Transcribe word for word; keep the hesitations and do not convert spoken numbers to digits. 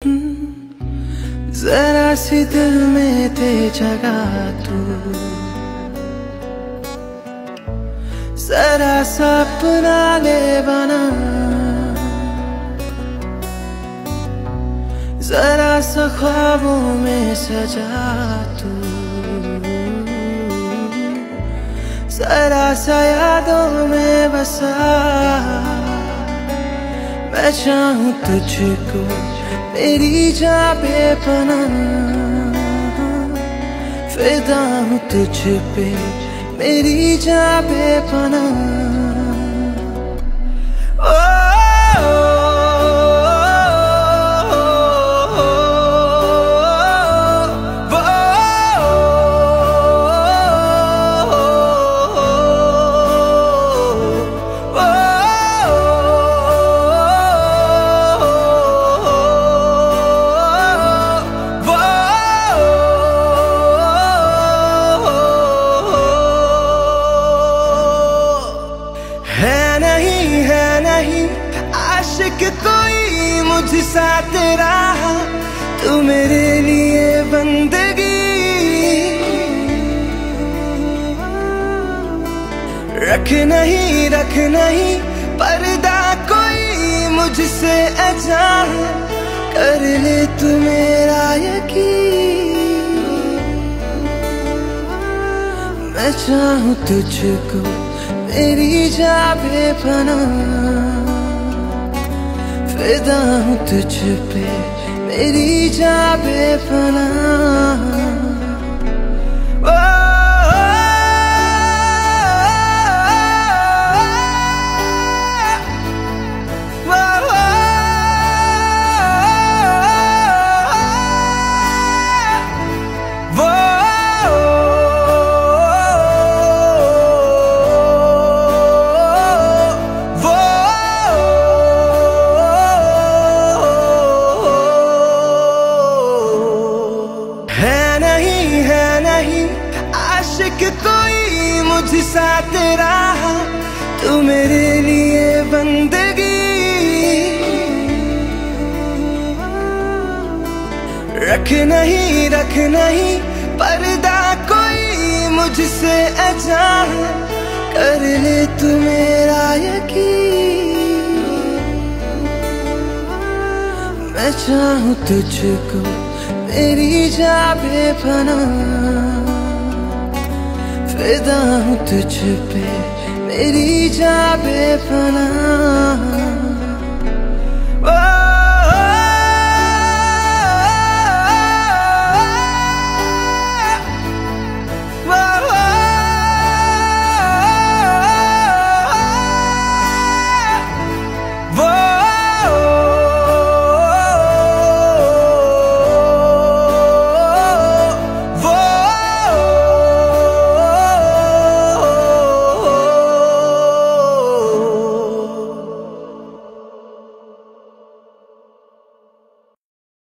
जरा सी दिल में थे जगह तू, जरा सा अपना ले बना, जरा सा ख्वाबों में सजा तू, जरा सा यादों में बसा। मैं चाहूं तुझको मेरी जान बेपनाह, फिदा हूं तुझ पे मेरी जान बेपनाह। आशिक कोई मुझसा तेरा, तू मेरे लिए बंदगी। रख नहीं रख नहीं पर्दा कोई मुझसे अजान, कर ले तू मेरा यकीन। मैं चाहूं तुझको मेरी जान बेपनाह, फिदा हूं तुझ पे मेरी जान बेपनाह। आशिक कोई मुझसा तेरा, तू मेरे लिए बंदगी। रख नहीं रख नहीं पर्दा कोई मुझसे अजान, कर ले तू मेरा यकीन। मैं चाहूं तुझको मेरी जान बेपनाह, फिदा हूं तुझ पे मेरी जान बेपनाह।